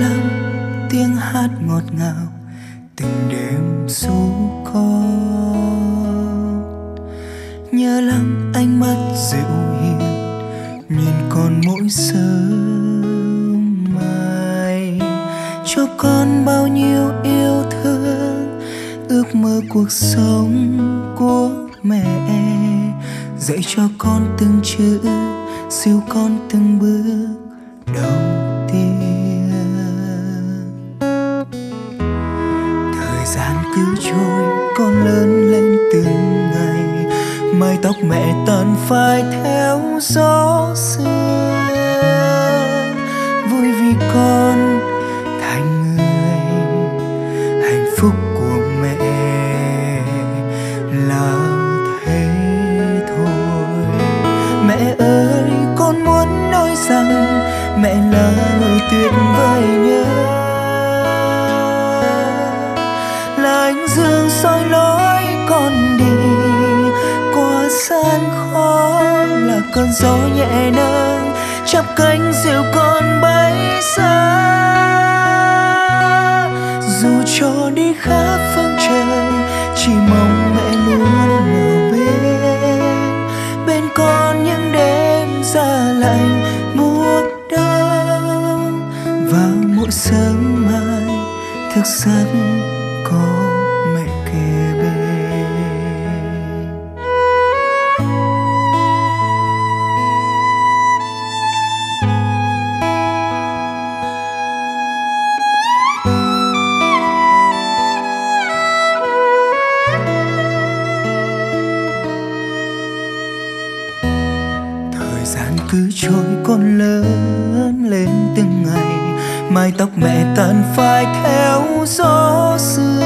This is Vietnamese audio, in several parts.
lắm tiếng hát ngọt ngào từng đêm ru con. Nhớ lắm ánh mắt dịu hiền nhìn con mỗi sớm mai, cho con bao nhiêu yêu thương, ước mơ cuộc sống của mẹ, dạy cho con từng chữ, dìu con từng bước đầu tiên. Thời gian cứ trôi, con lớn lên từng ngày, mái tóc mẹ tàn phai theo gió sương. Vui vì con thành người, hạnh phúc của mẹ là thế thôi. Mẹ ơi, con muốn nói rằng mẹ là người tuyệt vời nhất, là ánh dương soi lối con đi qua gian khó, là cơn gió nhẹ nâng chắp cánh dìu con bay xa. Dù cho đi khắp phương trời, chỉ mong mẹ luôn ở bên con những đêm giá lạnh mùa đông. Và mỗi sớm mai thức giấc có mẹ kề bên. Thời gian cứ trôi, con lớn lên từng ngày, mái tóc mẹ tàn phai theo gió sương.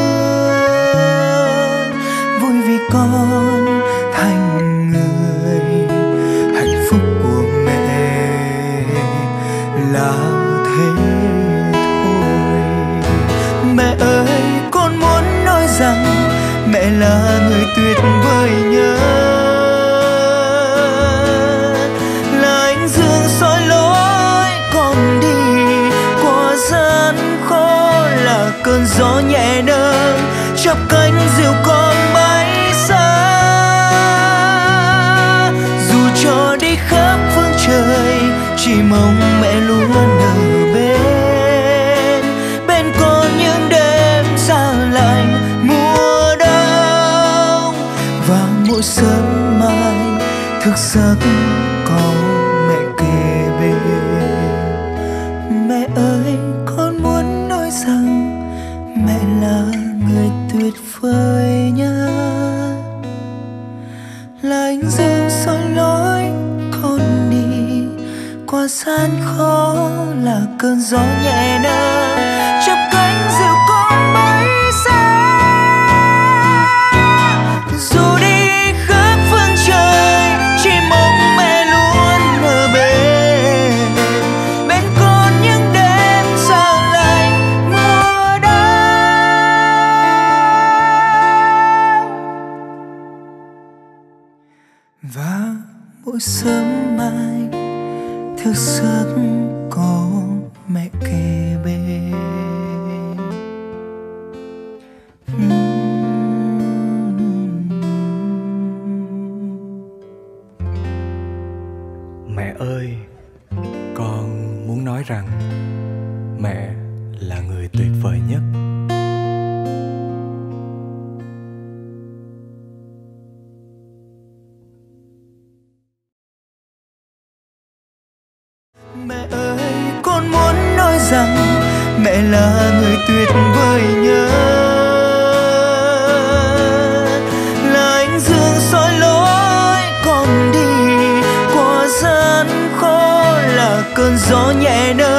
Vui vì con thành người, hạnh phúc của mẹ là thế thôi. Mẹ ơi, con muốn nói rằng mẹ là người tuyệt vời nhất, là ánh dương soi lối con đi qua gian khó, là cơn gió nhẹ nâng chắp cánh dìu con bay xa. Dù cho đi khắp phương trời, chỉ mong mẹ luôn ở bên con những đêm giá lạnh mùa đông. Và mỗi sớm mai thức giấc có mẹ kề bên. Mẹ ơi, con muốn nói rằng mẹ là người tuyệt vời nhất, là ánh dương soi lối con đi qua gian khó, là cơn gió nhẹ nâng chắp cánh dìu con bay xa. Dù đi khắp phương trời, chỉ mong mẹ luôn ở bên con những đêm giá lạnh mùa đông. Và mỗi sớm mai thức giấc có mẹ kề bên. Mẹ ơi, con muốn nói rằng mẹ là người tuyệt vời nhất. Mẹ ơi, con muốn nói rằng mẹ là người tuyệt vời nhất, là ánh dương soi lối con đi qua gian khó, là cơn gió nhẹ nâng